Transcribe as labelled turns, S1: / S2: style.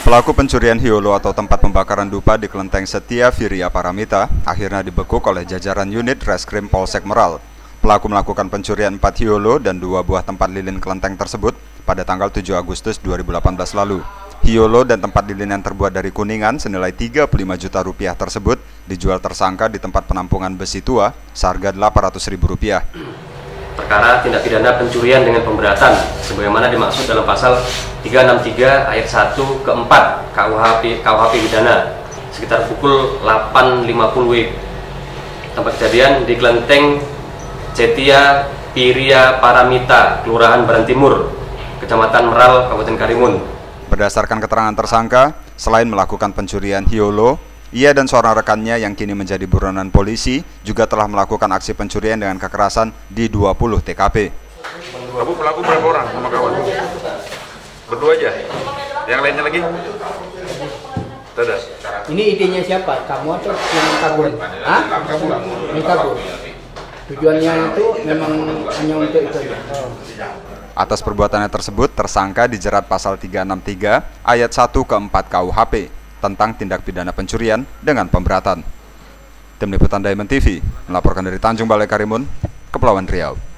S1: Pelaku pencurian hiolo atau tempat pembakaran dupa di Kelenteng Setia Virya Paramita akhirnya dibekuk oleh jajaran unit Reskrim Polsek Meral. Pelaku melakukan pencurian 4 hiolo dan 2 buah tempat lilin kelenteng tersebut pada tanggal 7 Agustus 2018 lalu. Hiolo dan tempat lilin yang terbuat dari kuningan senilai 35 juta rupiah tersebut dijual tersangka di tempat penampungan besi tua seharga Rp800.000.
S2: Perkara tindak pidana pencurian dengan pemberatan sebagaimana dimaksud dalam pasal 363 ayat 1 ke 4 KUHP pidana sekitar pukul 8.50 WIB. Tempat kejadian di Kelenteng Setia Virya Paramita, Kelurahan Baran Timur, Kecamatan Meral, Kabupaten Karimun.
S1: Berdasarkan keterangan tersangka, selain melakukan pencurian hiolo, ia dan seorang rekannya yang kini menjadi buronan polisi juga telah melakukan aksi pencurian dengan kekerasan di 20 TKP.
S3: Kamu pelaku berapa orang sama kawan? Berdua aja? Yang lainnya lagi? Tidak.
S4: Ini idenya siapa? Kamu atau yang kabur? Hah? Yang kabur. Tujuannya itu memang hanya untuk itu.
S1: Atas perbuatannya tersebut, tersangka dijerat pasal 363 ayat 1 ke 4 KUHP tentang tindak pidana pencurian dengan pemberatan. Tim Liputan Diamond TV melaporkan dari Tanjung Balai Karimun, Kepulauan Riau.